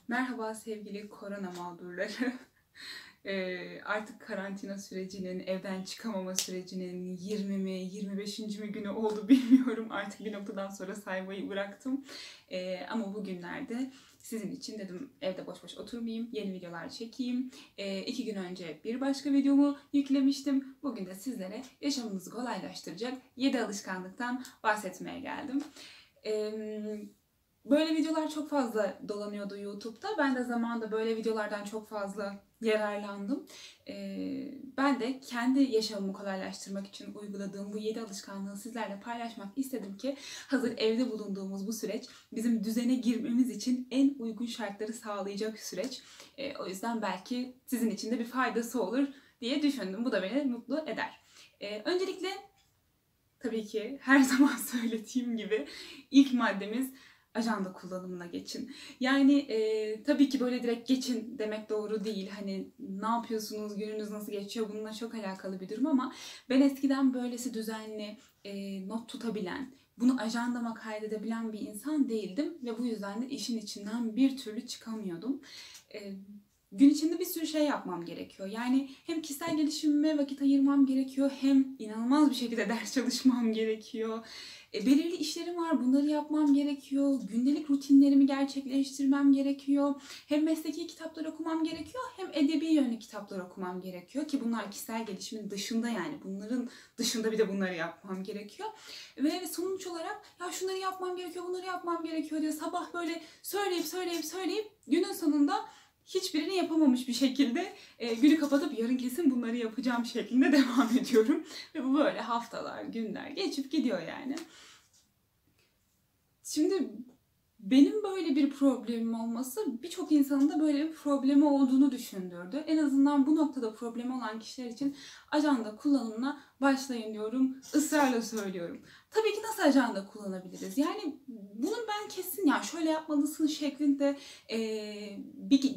Merhaba sevgili korona mağdurları. Artık karantina sürecinin, evden çıkamama sürecinin 20 mi, 25. mi günü oldu bilmiyorum. Artık bir noktadan sonra saymayı bıraktım. Ama bugünlerde sizin için dedim evde boş boş oturmayayım, yeni videolar çekeyim. 2 gün önce bir başka videomu yüklemiştim. Bugün de sizlere yaşamınızı kolaylaştıracak 7 alışkanlıktan bahsetmeye geldim. Böyle videolar çok fazla dolanıyordu YouTube'da. Ben de zamanında böyle videolardan çok fazla yararlandım. Ben de kendi yaşamımı kolaylaştırmak için uyguladığım bu 7 alışkanlığı sizlerle paylaşmak istedim ki hazır evde bulunduğumuz bu süreç bizim düzene girmemiz için en uygun şartları sağlayacak süreç. O yüzden belki sizin için de bir faydası olur diye düşündüm. Bu da beni mutlu eder. Öncelikle tabii ki her zaman söylediğim gibi ilk maddemiz ajanda kullanımına geçin. Yani tabii ki böyle direkt geçin demek doğru değil. Hani ne yapıyorsunuz, gününüz nasıl geçiyor bununla çok alakalı bir durum ama ben eskiden böylesi düzenli not tutabilen, bunu ajandama kaydedebilen bir insan değildim ve bu yüzden de işin içinden bir türlü çıkamıyordum. Gün içinde bir sürü şey yapmam gerekiyor. Yani hem kişisel gelişimime vakit ayırmam gerekiyor, hem inanılmaz bir şekilde ders çalışmam gerekiyor. Belirli işlerim var, bunları yapmam gerekiyor. Gündelik rutinlerimi gerçekleştirmem gerekiyor. Hem mesleki kitaplar okumam gerekiyor, hem edebi yönlü kitaplar okumam gerekiyor. Ki bunlar kişisel gelişimin dışında, yani bunların dışında bir de bunları yapmam gerekiyor. Ve sonuç olarak ya şunları yapmam gerekiyor, bunları yapmam gerekiyor diye sabah böyle söyleyip günün sonunda hiçbirini yapamamış bir şekilde günü kapatıp yarın kesin bunları yapacağım şeklinde devam ediyorum. Ve bu böyle haftalar, günler geçip gidiyor yani. Şimdi benim böyle bir problemim olması birçok insanın da böyle bir problemi olduğunu düşündürdü. En azından bu noktada problemi olan kişiler için ajanda kullanımına başlayın diyorum. Israrla söylüyorum. Tabii ki nasıl ajanda kullanabiliriz? Yani bunun ben kesin ya şöyle yapmalısın şeklinde bir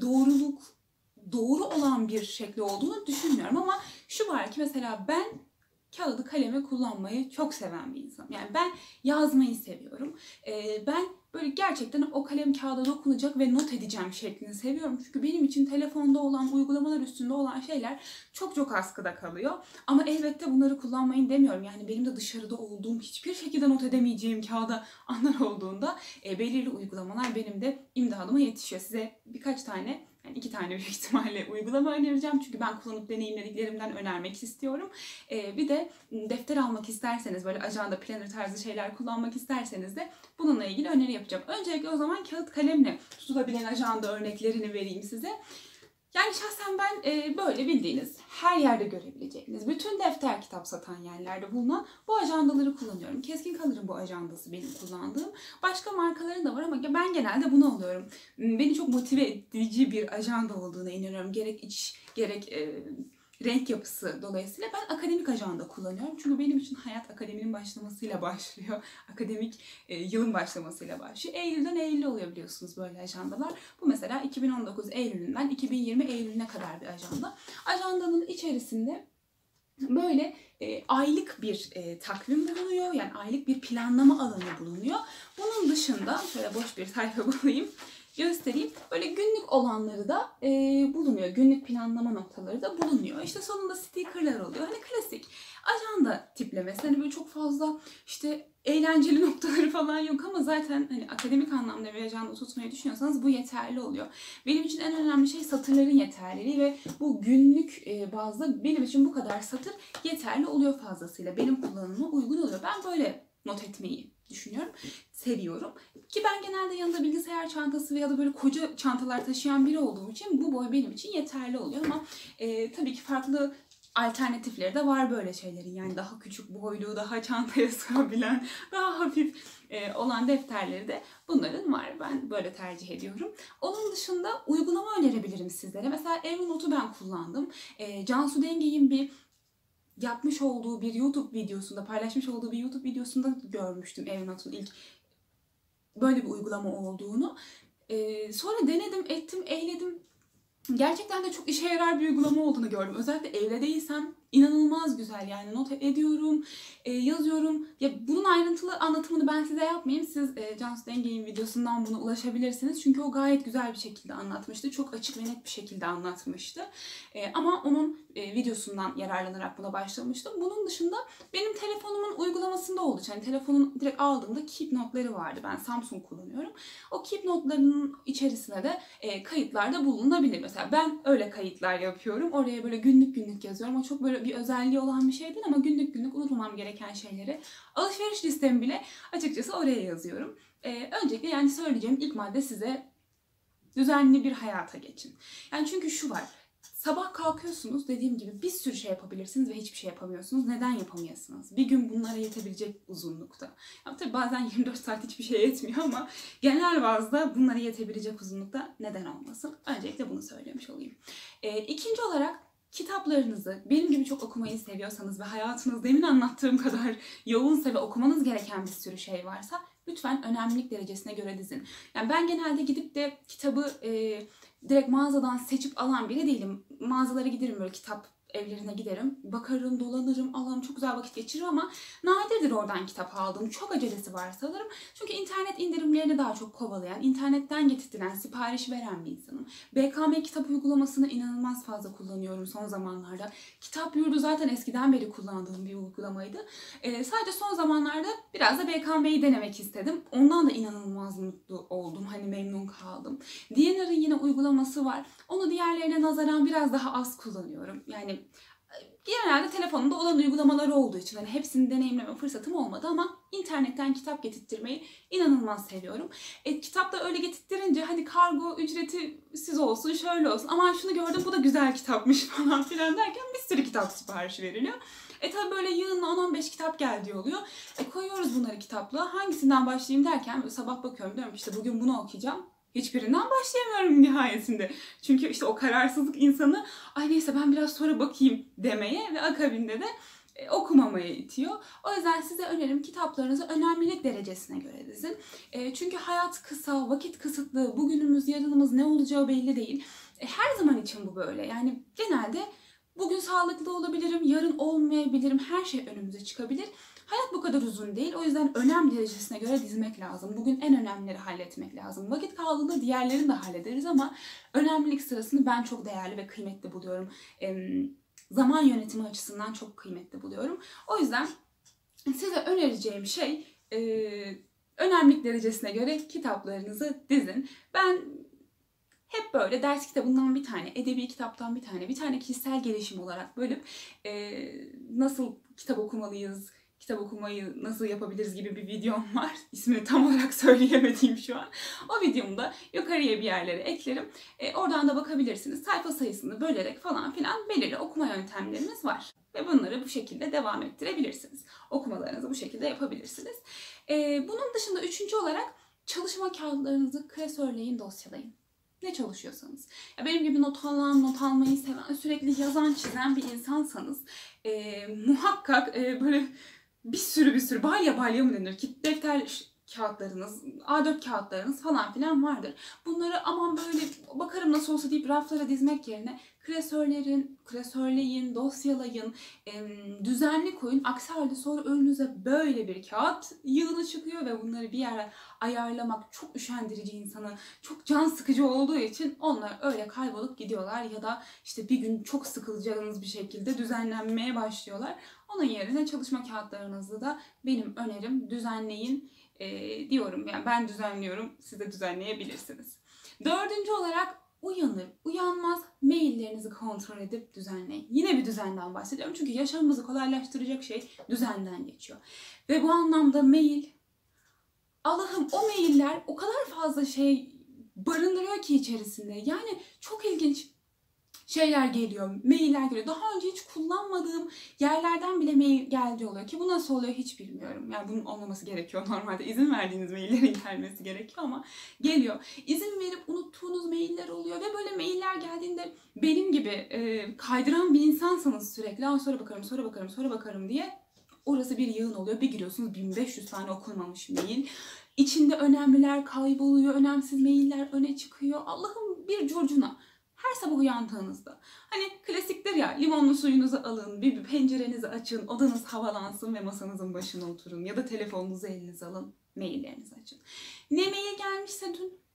doğru olan bir şekli olduğunu düşünmüyorum ama şu var ki mesela ben kağıdı kalemi kullanmayı çok seven bir insanım. Yani ben yazmayı seviyorum. Ben böyle gerçekten o kalem kağıda dokunacak ve not edeceğim şeklini seviyorum. Çünkü benim için telefonda olan, uygulamalar üstünde olan şeyler çok askıda kalıyor. Ama elbette bunları kullanmayın demiyorum. Yani benim de dışarıda olduğum, hiçbir şekilde not edemeyeceğim kağıda anlar olduğunda belirli uygulamalar benim de imdadıma yetişiyor. Size birkaç tane, yani 2 tane büyük ihtimalle uygulama önereceğim. Çünkü ben kullanıp deneyimlediklerimden önermek istiyorum. Bir de defter almak isterseniz, böyle ajanda, planner tarzı şeyler kullanmak isterseniz de bununla ilgili öneri yapacağım. Öncelikle o zaman kağıt kalemle tutulabilen ajanda örneklerini vereyim size. Yani şahsen ben böyle bildiğiniz, her yerde görebileceğiniz, bütün defter kitap satan yerlerde bulunan bu ajandaları kullanıyorum. Keskin Kalır'ın bu ajandası benim kullandığım. Başka markaların da var ama ben genelde bunu alıyorum. Beni çok motive edici bir ajanda olduğuna inanıyorum. Gerek iç, gerek renk yapısı dolayısıyla ben akademik ajanda kullanıyorum. Çünkü benim için hayat akademinin başlamasıyla başlıyor. Akademik yılın başlamasıyla başlıyor. Eylül'den Eylül'e oluyor biliyorsunuz böyle ajandalar. Bu mesela 2019 Eylül'ünden 2020 Eylül'üne kadar bir ajanda. Ajandanın içerisinde böyle aylık bir takvim bulunuyor. Yani aylık bir planlama alanı bulunuyor. Bunun dışında şöyle boş bir sayfa bulayım, göstereyim. Böyle günlük olanları da bulunuyor. Günlük planlama noktaları da bulunuyor. İşte sonunda stickerlar oluyor. Hani klasik ajanda tiplemesi. Hani böyle çok fazla işte eğlenceli noktaları falan yok ama zaten hani akademik anlamda bir ajanda tutmayı düşünüyorsanız bu yeterli oluyor. Benim için en önemli şey satırların yeterliliği ve bu günlük bazda benim için bu kadar satır yeterli oluyor fazlasıyla. Benim kullanıma uygun oluyor. Ben böyle not etmeyi düşünüyorum. Seviyorum. Ki ben genelde yanında bilgisayar çantası veya da böyle koca çantalar taşıyan biri olduğum için bu boy benim için yeterli oluyor ama tabii ki farklı alternatifleri de var böyle şeylerin. Yani daha küçük boylu, daha çantaya sığabilen, daha hafif olan defterleri de bunların var. Ben böyle tercih ediyorum. Onun dışında uygulama önerebilirim sizlere. Mesela Evernote'u ben kullandım. Cansu Dengey'in bir yapmış olduğu bir YouTube videosunda, paylaşmış olduğu bir YouTube videosunda görmüştüm Evernote'un ilk böyle bir uygulama olduğunu. Sonra denedim, ettim, eyledim. Gerçekten de çok işe yarar bir uygulama olduğunu gördüm. Özellikle evde değilsem inanılmaz güzel. Yani not ediyorum, yazıyorum. Ya bunun ayrıntılı anlatımını ben size yapmayayım. Siz Cansu Denge'nin videosundan buna ulaşabilirsiniz. Çünkü o gayet güzel bir şekilde anlatmıştı. Çok açık ve net bir şekilde anlatmıştı. Ama onun videosundan yararlanarak buna başlamıştım. Bunun dışında benim telefonumun uygulamasında oldu. Yani telefonun direkt aldığımda Keep notları vardı. Ben Samsung kullanıyorum. O Keep notlarının içerisine de kayıtlarda bulunabilir. Mesela ben öyle kayıtlar yapıyorum. Oraya böyle günlük günlük yazıyorum. O çok böyle bir özelliği olan bir şey değil ama günlük günlük unutmamam gereken şeyleri, alışveriş listemi bile açıkçası oraya yazıyorum. Öncelikle yani söyleyeceğim ilk madde, size düzenli bir hayata geçin. Yani çünkü şu var. Sabah kalkıyorsunuz, dediğim gibi bir sürü şey yapabilirsiniz ve hiçbir şey yapamıyorsunuz. Neden yapamayasınız? Bir gün bunlara yetebilecek uzunlukta. Ya tabii bazen 24 saat hiçbir şey yetmiyor ama genel bazda bunlara yetebilecek uzunlukta neden olmasın? Öncelikle bunu söylemiş olayım. İkinci olarak kitaplarınızı, benim gibi çok okumayı seviyorsanız ve hayatınızda demin anlattığım kadar yoğunsa ve okumanız gereken bir sürü şey varsa lütfen önemlilik derecesine göre dizin. Yani ben genelde gidip de kitabı direkt mağazadan seçip alan biri değilim. Mağazalara giderim, böyle kitap evlerine giderim. Bakarım, dolanırım, alırım, çok güzel vakit geçiririm ama nadirdir oradan kitap aldığım. Çok acelesi varsa alırım. Çünkü internet indirimlerini daha çok kovalayan, internetten getirtilen, sipariş veren bir insanım. BKM kitap uygulamasını inanılmaz fazla kullanıyorum son zamanlarda. Kitap Yurdu zaten eskiden beri kullandığım bir uygulamaydı. Sadece son zamanlarda biraz da BKM'yi denemek istedim. Ondan da inanılmaz mutlu oldum. Hani memnun kaldım. DNR'ın yine uygulaması var. Onu diğerlerine nazaran biraz daha az kullanıyorum. Yani genelde telefonumda olan uygulamaları olduğu için hani hepsini deneyimleme fırsatım olmadı ama internetten kitap getirtmeyi inanılmaz seviyorum. Kitap da öyle getirtince hani kargo ücreti siz olsun, şöyle olsun, aman şunu gördüm bu da güzel kitapmış falan filan derken bir sürü kitap siparişi veriliyor. Tabi böyle yığınla 10-15 kitap geldiği oluyor. Koyuyoruz bunları kitapla. Hangisinden başlayayım derken böyle sabah bakıyorum, diyorum işte bugün bunu okuyacağım. Hiçbirinden başlayamıyorum nihayetinde. Çünkü işte o kararsızlık insanı ay neyse ben biraz sonra bakayım demeye ve akabinde de okumamaya itiyor. O yüzden size önerim kitaplarınızı önemlilik derecesine göre dizin. Çünkü hayat kısa, vakit kısıtlı, bugünümüz, yarınımız ne olacağı belli değil. Her zaman için bu böyle. Yani genelde bugün sağlıklı olabilirim, yarın olmayabilirim, her şey önümüze çıkabilir. Hayat bu kadar uzun değil. O yüzden önem derecesine göre dizmek lazım. Bugün en önemlileri halletmek lazım. Vakit kaldığında diğerlerini de hallederiz ama önemlilik sırasını ben çok değerli ve kıymetli buluyorum. Zaman yönetimi açısından çok kıymetli buluyorum. O yüzden size önereceğim şey önemlilik derecesine göre kitaplarınızı dizin. Ben hep böyle ders kitabından bir tane, edebi kitaptan bir tane kişisel gelişim olarak bölüp nasıl kitap okumalıyız, kitap okumayı nasıl yapabiliriz gibi bir videom var. İsmini tam olarak söyleyemediğim şu an. O videomu da yukarıya bir yerlere eklerim. Oradan da bakabilirsiniz. Sayfa sayısını bölerek falan filan belirli okuma yöntemlerimiz var. Ve bunları bu şekilde devam ettirebilirsiniz. Okumalarınızı bu şekilde yapabilirsiniz. Bunun dışında üçüncü olarak çalışma kağıtlarınızı klasörleyin, dosyalayın. Ne çalışıyorsanız. Benim gibi not almayı seven, sürekli yazan, çizen bir insansanız muhakkak böyle bir sürü balya mı denir ki defter kağıtlarınız, A4 kağıtlarınız falan filan vardır. Bunları aman böyle bakarım nasıl olsa deyip raflara dizmek yerine klasörleyin, dosyalayın, düzenli koyun. Aksi halde sonra önünüze böyle bir kağıt yığını çıkıyor ve bunları bir yere ayarlamak çok üşendirici insanı, çok can sıkıcı olduğu için onlar öyle kaybolup gidiyorlar ya da işte bir gün çok sıkılacağınız bir şekilde düzenlenmeye başlıyorlar. Onun yerine çalışma kağıtlarınızı da benim önerim düzenleyin diyorum. Yani ben düzenliyorum, siz de düzenleyebilirsiniz. Dördüncü olarak uyanır, uyanmaz maillerinizi kontrol edip düzenleyin. Yine bir düzenden bahsediyorum çünkü yaşamımızı kolaylaştıracak şey düzenden geçiyor. Ve bu anlamda mail, Allah'ım o mailler o kadar fazla şey barındırıyor ki içerisinde. Yani çok ilginç şeyler geliyor, mailler geliyor. Daha önce hiç kullanmadığım yerlerden bile mail geldiği oluyor ki bu nasıl oluyor hiç bilmiyorum. Yani bunun olmaması gerekiyor normalde. İzin verdiğiniz maillerin gelmesi gerekiyor ama geliyor. İzin verip unuttuğunuz mailler oluyor ve böyle mailler geldiğinde benim gibi kaydıran bir insansanız sürekli sonra bakarım diye orası bir yığın oluyor. Bir giriyorsunuz 1500 tane okunmamış mail. İçinde önemliler kayboluyor, önemsiz mailler öne çıkıyor. Allah'ım bir curcuna. Her sabah uyandığınızda. Hani klasiktir ya, limonlu suyunuzu alın, bir pencerenizi açın, odanız havalansın ve masanızın başına oturun. Ya da telefonunuzu elinize alın, maillerinizi açın. Ne mail gelmişse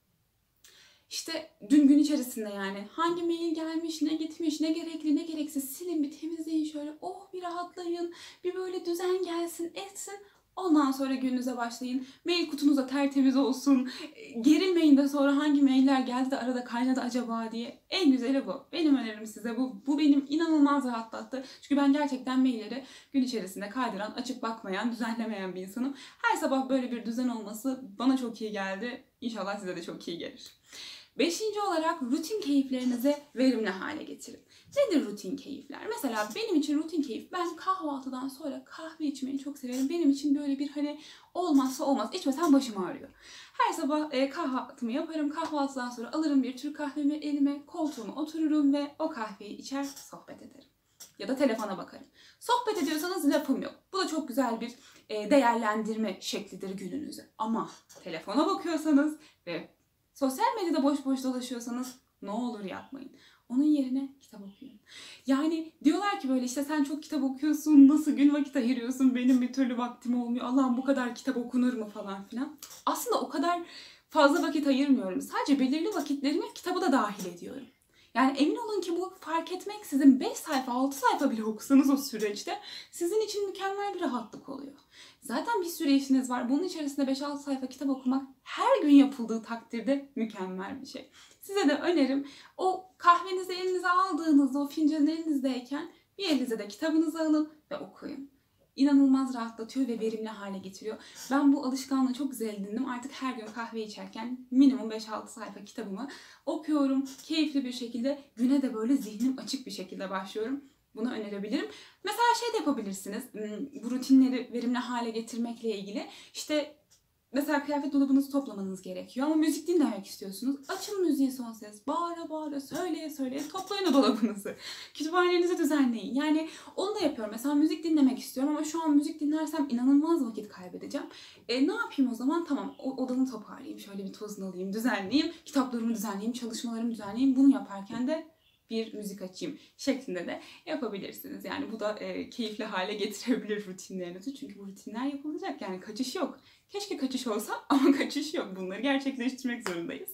dün gün içerisinde yani hangi mail gelmiş, ne gitmiş, ne gerekli, ne gereksiz silin, bir temizleyin şöyle. Oh, bir rahatlayın, bir böyle düzen gelsin, etsin. Ondan sonra gününüze başlayın. Mail kutunuz da tertemiz olsun. Gerilmeyin de sonra hangi mailler geldi de arada kaynadı acaba diye. En güzeli bu. Benim önerim size bu. Bu benim inanılmaz rahatlattı. Çünkü ben gerçekten mailleri gün içerisinde kaydıran, açıp bakmayan, düzenlemeyen bir insanım. Her sabah böyle bir düzen olması bana çok iyi geldi. İnşallah size de çok iyi gelir. 5. olarak rutin keyiflerinizi verimli hale getirin. Nedir rutin keyifler? Mesela benim için rutin keyif, ben kahvaltıdan sonra kahve içmeyi çok severim. Benim için böyle bir hani olmazsa olmaz. İçmesem başım ağrıyor. Her sabah kahvaltımı yaparım. Kahvaltıdan sonra alırım bir Türk kahvemi elime, koltuğuma otururum ve o kahveyi içer, sohbet ederim. Ya da telefona bakarım. Sohbet ediyorsanız lafım yok. Bu da çok güzel bir değerlendirme şeklidir gününüzü. Ama telefona bakıyorsanız ve sosyal medyada boş boş dolaşıyorsanız ne olur yapmayın. Onun yerine kitap okuyun. Yani diyorlar ki böyle işte sen çok kitap okuyorsun, nasıl gün vakit ayırıyorsun, benim bir türlü vaktim olmuyor, Allah'ım bu kadar kitap okunur mu falan filan. Aslında o kadar fazla vakit ayırmıyorum. Sadece belirli vakitlerimi kitabı da dahil ediyorum. Yani emin olun ki bu fark etmeksizin 5 sayfa, 6 sayfa bile okusanız o süreçte sizin için mükemmel bir rahatlık oluyor. Zaten bir sürü işiniz var. Bunun içerisinde 5-6 sayfa kitap okumak her gün yapıldığı takdirde mükemmel bir şey. Size de önerim, o kahvenizi elinize aldığınızda, o fincanın elinizdeyken bir elinize de kitabınızı alın ve okuyun. İnanılmaz rahatlatıyor ve verimli hale getiriyor. Ben bu alışkanlığı çok güzel edindim. Artık her gün kahve içerken minimum 5-6 sayfa kitabımı okuyorum. Keyifli bir şekilde güne de böyle zihnim açık bir şekilde başlıyorum. Bunu önerebilirim. Mesela şey de yapabilirsiniz. Bu rutinleri verimli hale getirmekle ilgili. İşte mesela kıyafet dolabınızı toplamanız gerekiyor ama müzik dinlemek istiyorsunuz. Açın müziği son ses. Bağıra bağıra, söyleye söyleye toplayın o dolabınızı. Kütüphanenizi düzenleyin. Yani onu da yapıyorum. Mesela müzik dinlemek istiyorum ama şu an müzik dinlersem inanılmaz vakit kaybedeceğim. Ne yapayım o zaman? Tamam, odamı toparlayayım. Şöyle bir tozunu alayım, düzenleyeyim. Kitaplarımı düzenleyeyim, çalışmalarımı düzenleyeyim. Bunu yaparken de bir müzik açayım şeklinde de yapabilirsiniz. Yani bu da keyifli hale getirebilir rutinlerinizi. Çünkü bu rutinler yapılacak. Yani kaçış yok. Keşke kaçış olsa ama kaçış yok. Bunları gerçekleştirmek zorundayız.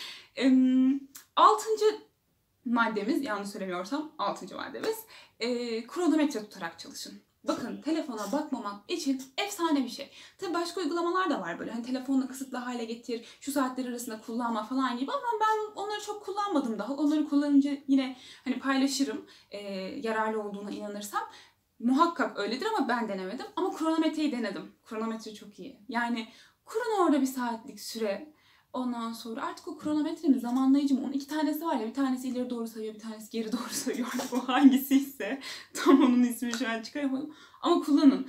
6. maddemiz, yanlış söylemiyorsam 6. maddemiz, kronometre tutarak çalışın. Bakın, telefona bakmamak için efsane bir şey. Tabii başka uygulamalar da var böyle. Hani telefonunu kısıtlı hale getir, şu saatler arasında kullanma falan gibi, ama ben onları çok kullanmadım daha. Onları kullanınca yine hani paylaşırım, yararlı olduğuna inanırsam. Muhakkak öyledir ama ben denemedim. Ama kronometreyi denedim. Kronometre çok iyi. Yani kurun orada bir saatlik süre. Ondan sonra artık o kronometre mi, zamanlayıcı mı? Onun 2 tanesi var ya. Bir tanesi ileri doğru sayıyor, bir tanesi geri doğru sayıyor. Artık o hangisiyse. Tam onun ismini şu an çıkaramadım. Ama kullanın.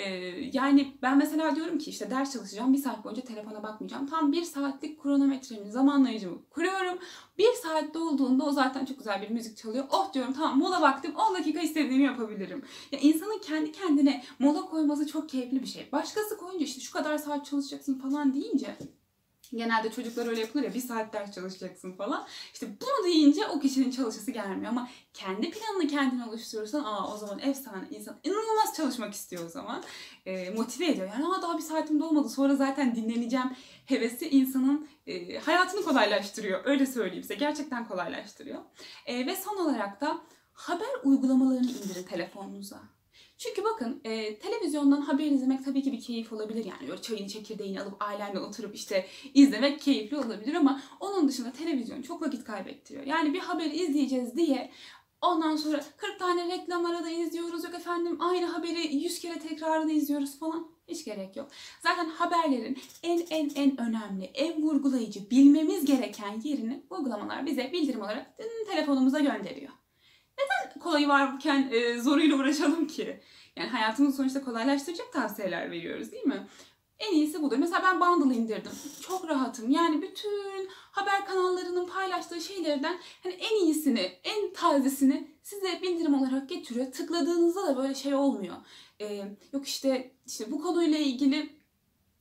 Yani ben mesela diyorum ki işte ders çalışacağım. 1 saat boyunca telefona bakmayacağım. Tam 1 saatlik kronometremi, zamanlayıcımı kuruyorum. 1 saatte olduğunda o zaten çok güzel bir müzik çalıyor. Oh diyorum, tamam, mola vaktim, 10 dakika istediğimi yapabilirim. Ya insanın kendi kendine mola koyması çok keyifli bir şey. Başkası koyunca işte şu kadar saat çalışacaksın falan deyince, genelde çocuklar öyle yapılır ya, 1 saat ders çalışacaksın falan. İşte bunu deyince o kişinin çalışası gelmiyor, ama kendi planını kendin oluşturursan o zaman efsane, insan inanılmaz çalışmak istiyor o zaman. Motive ediyor. Yani daha 1 saatim dolmadı, sonra zaten dinleneceğim hevesi insanın hayatını kolaylaştırıyor. Öyle söyleyeyim size. Gerçekten kolaylaştırıyor. Ve son olarak da haber uygulamalarını indirin telefonunuza. Çünkü bakın, televizyondan haber izlemek tabii ki bir keyif olabilir. Yani böyle çayını çekirdeğini alıp ailenle oturup işte izlemek keyifli olabilir, ama onun dışında televizyon çok vakit kaybettiriyor. Yani bir haber izleyeceğiz diye ondan sonra 40 tane reklam arada izliyoruz, yok efendim aynı haberi 100 kere tekrarını izliyoruz falan. Hiç gerek yok. Zaten haberlerin en önemli, en vurgulayıcı, bilmemiz gereken yerini uygulamalar bize bildirim olarak telefonumuza gönderiyor. Kolayı varken zoruyla uğraşalım ki. Yani hayatımızı sonuçta kolaylaştıracak tavsiyeler veriyoruz, değil mi? En iyisi budur. Mesela ben Bundle indirdim. Çok rahatım. Yani bütün haber kanallarının paylaştığı şeylerden hani en iyisini, en tazesini size bildirim olarak getiriyor. Tıkladığınızda da böyle şey olmuyor. Yok işte bu konuyla ilgili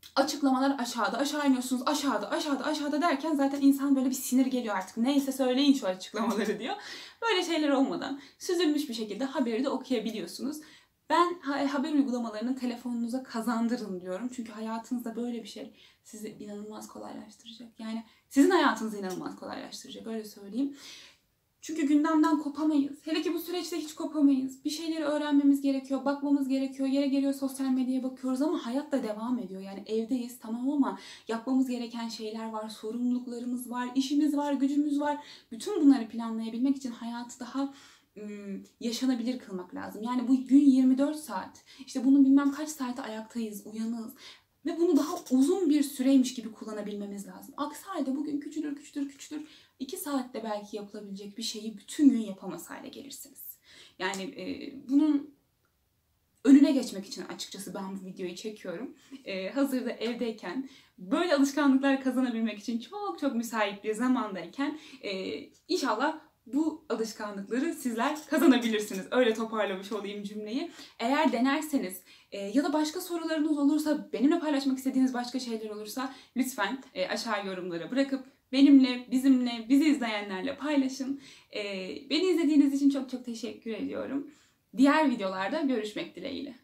Açıklamalar aşağıda, aşağı iniyorsunuz, aşağıda, aşağıda, aşağıda derken zaten insan böyle bir sinir geliyor artık. Neyse söyleyin şu açıklamaları diyor. Böyle şeyler olmadan süzülmüş bir şekilde haberi de okuyabiliyorsunuz. Ben haber uygulamalarını telefonunuza kazandırın diyorum. Çünkü hayatınızda böyle bir şey sizi inanılmaz kolaylaştıracak. Yani sizin hayatınızı inanılmaz kolaylaştıracak, öyle söyleyeyim. Çünkü gündemden kopamayız. Hele ki bu süreçte hiç kopamayız. Bir şeyleri öğrenmemiz gerekiyor, bakmamız gerekiyor. Yere geliyor sosyal medyaya bakıyoruz ama hayat da devam ediyor. Yani evdeyiz tamam ama yapmamız gereken şeyler var, sorumluluklarımız var, işimiz var, gücümüz var. Bütün bunları planlayabilmek için hayatı daha yaşanabilir kılmak lazım. Yani bu gün 24 saat. İşte bunu bilmem kaç saate ayaktayız, uyanığız. Ve bunu daha uzun bir süreymiş gibi kullanabilmemiz lazım. Aksi halde bugün küçülür, küçülür, küçülür. 2 saatte belki yapılabilecek bir şeyi bütün gün yapamaz hale gelirsiniz. Yani bunun önüne geçmek için açıkçası ben bu videoyu çekiyorum. Hazırda evdeyken, böyle alışkanlıklar kazanabilmek için çok çok müsait bir zamandayken inşallah bu alışkanlıkları sizler kazanabilirsiniz. Öyle toparlamış olayım cümleyi. Eğer denerseniz ya da başka sorularınız olursa, benimle paylaşmak istediğiniz başka şeyler olursa lütfen aşağı yorumlara bırakıp benimle, bizimle, bizi izleyenlerle paylaşın. Beni izlediğiniz için çok çok teşekkür ediyorum. Diğer videolarda görüşmek dileğiyle.